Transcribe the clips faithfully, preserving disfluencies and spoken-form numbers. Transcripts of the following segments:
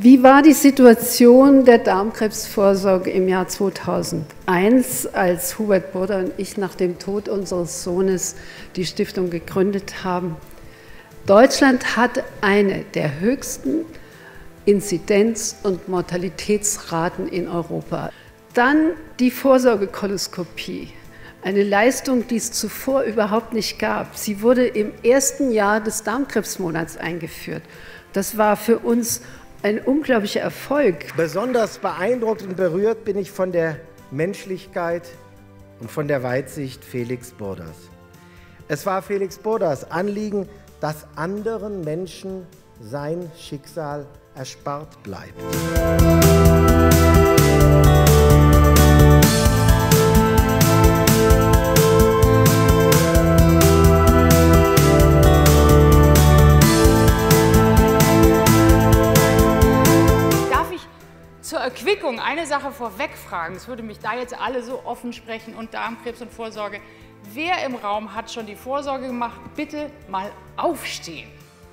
Wie war die Situation der Darmkrebsvorsorge im Jahr zweitausendeins, als Hubert Burda und ich nach dem Tod unseres Sohnes die Stiftung gegründet haben? Deutschland hat eine der höchsten Inzidenz- und Mortalitätsraten in Europa. Dann die Vorsorgekoloskopie, eine Leistung, die es zuvor überhaupt nicht gab. Sie wurde im ersten Jahr des Darmkrebsmonats eingeführt. Das war für uns ein unglaublicher Erfolg. Besonders beeindruckt und berührt bin ich von der Menschlichkeit und von der Weitsicht Felix Burdas. Es war Felix Burdas Anliegen, dass anderen Menschen sein Schicksal erspart bleibt. Zur Erquickung eine Sache vorweg fragen, es würde mich da jetzt alle so offen sprechen und Darmkrebs und Vorsorge. Wer im Raum hat schon die Vorsorge gemacht? Bitte mal aufstehen.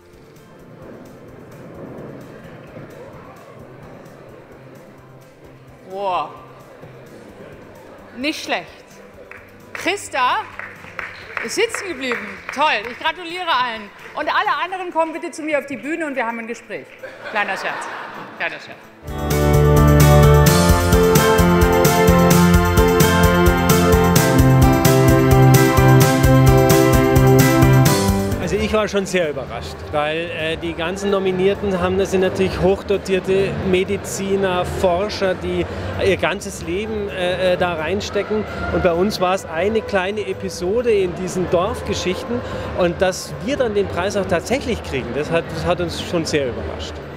Wow, nicht schlecht. Christa ist sitzen geblieben. Toll, ich gratuliere allen. Und alle anderen kommen bitte zu mir auf die Bühne und wir haben ein Gespräch. Kleiner Scherz, kleiner Scherz. Also ich war schon sehr überrascht, weil äh, die ganzen Nominierten haben, das sind natürlich hochdotierte Mediziner, Forscher, die ihr ganzes Leben äh, da reinstecken. Und bei uns war es eine kleine Episode in diesen Dorfgeschichten. Und dass wir dann den Preis auch tatsächlich kriegen, das hat, das hat uns schon sehr überrascht.